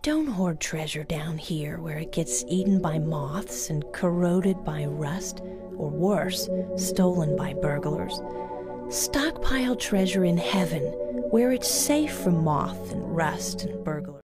Don't hoard treasure down here where it gets eaten by moths and corroded by rust, or worse, stolen by burglars. Stockpile treasure in heaven where it's safe from moth and rust and burglars.